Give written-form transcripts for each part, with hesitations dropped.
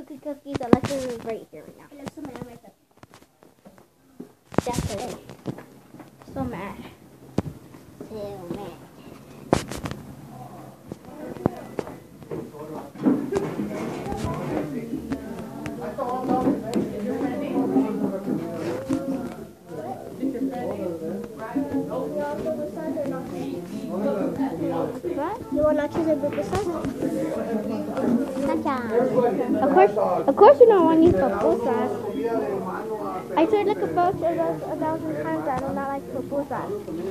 cookies. Alexis is right here right now. I love so mad myself. Definitely. So mad. So mad. What? You want nachos and pupusas? Of course you don't want these pupusas. I said like about a thousand times that I do not like pupusas.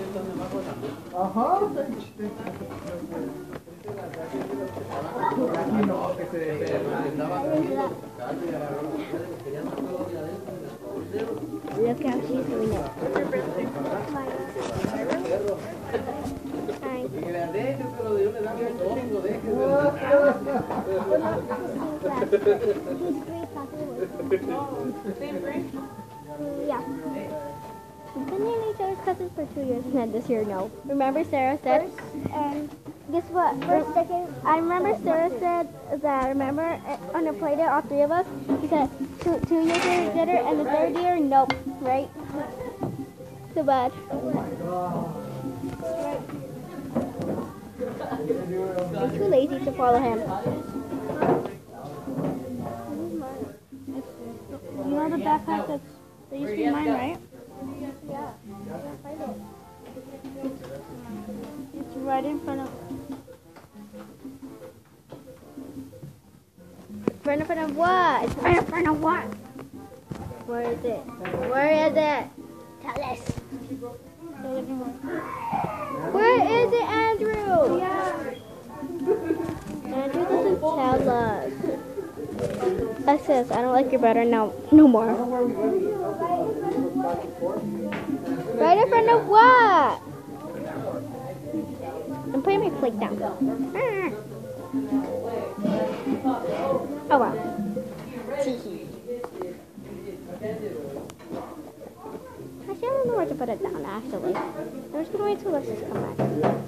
Look how she's doing it. Hi. Yeah. We've been in each other's cousins for 2 years, and this year, no. Remember Sarah said, and guess what? I remember Sarah said that, remember, on the play date, all three of us, she said 2 years together, and the third year, nope, right? Too bad. I'm too lazy to follow him. You know the backpack that used to be mine, right? Yeah. It's right in front of. In front of what? It's right in front of what? Where is it? Where is it? Tell us. the living room. Where is it, Andrew? Yeah. Andrew doesn't tell us. Alexis, I don't like your brother no more. Right in front of what? I'm putting my plate down. Oh wow. Actually, I don't know where to put it down, actually. I'm just going to wait till Alexis come back.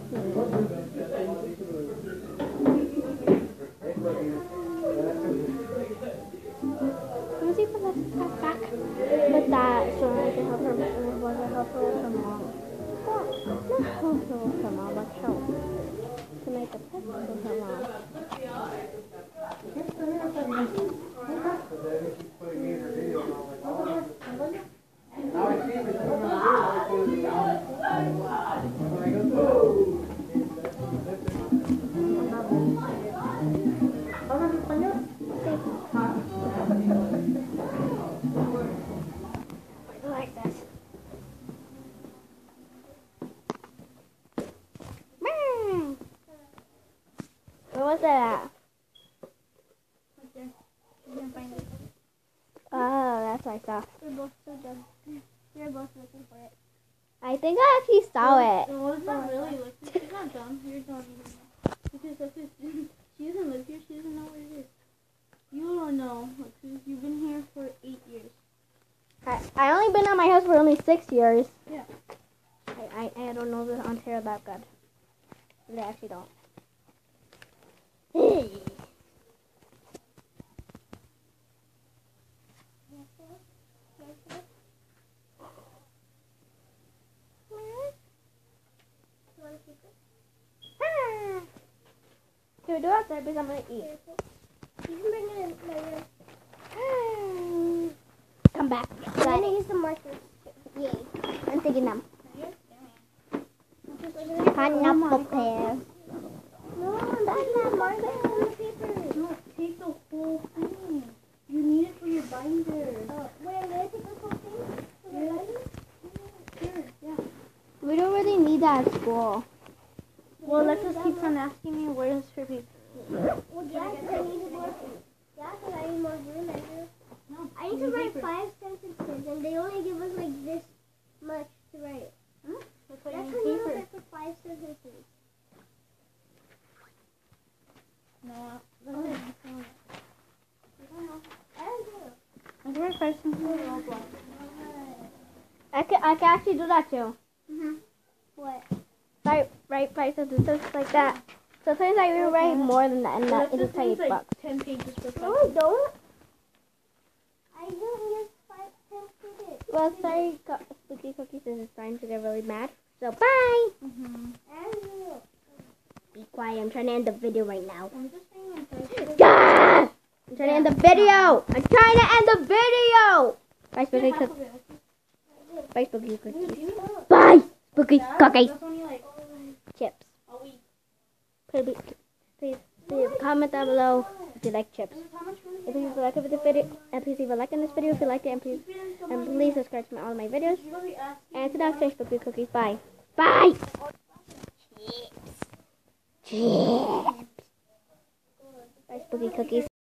Let me see if Alexis comes back with that so I can help her with her mom. Well, not help her with her mom, but help to make a pet with her mom. Like this. Where was that at? Oh, that's my stuff. We're both so dumb. We're both looking for it. I think I actually saw it. No, it's not really. Like, she's not dumb. You're dumb. Because that's it. She doesn't live here. She doesn't know where it is. You don't know. Because you've been here for 8 years. I only been at my house for only 6 years. Yeah. I don't know the Ontario that good. They actually don't. Can we do it outside because I'm going to eat? You can bring it in my room. Come back. I'm going to use the markers. Yay. I'm taking them. Pineapple Pineapple pear. No, that's not marker. It's on the paper. No, take the whole thing. You need it for your binder. Wait, I'm going to take this whole thing? For the binder? Sure, yeah. We don't really need that at school. Well, Alexis keeps on asking me where's her paper. Well, yeah, because I need more. Yeah, because I need more room. No, I need to write 5 sentences, and they only give us like this much to write. That's why That's you when need you paper. write for 5 sentences. No, I don't know. I don't do it. I can write 5 sentences. I can actually do that too. What? Write 5 sentences like that. Sometimes I will write more than that in a tiny like book. 10 pages per No, I don't. So sorry, Spooky Cookies is starting to get really mad. So bye. Be quiet. I'm trying to end the video right now. I'm just saying I'm sorry. Ah! I'm trying to end the video. I'm trying to end the video. Bye, Spooky Half Cookies. of it. Bye, Spooky Cookies. Give me more. Bye, Spooky That- Cookies. That's only like Chips. a week. Please comment down below if you like chips. How much food? If you like the video, and please leave a like on this video if you liked it, and please subscribe to all of my videos. You really asked me. And to the next Spooky Cookies. Bye. Bye. Chips. Bye, Spooky Cookies.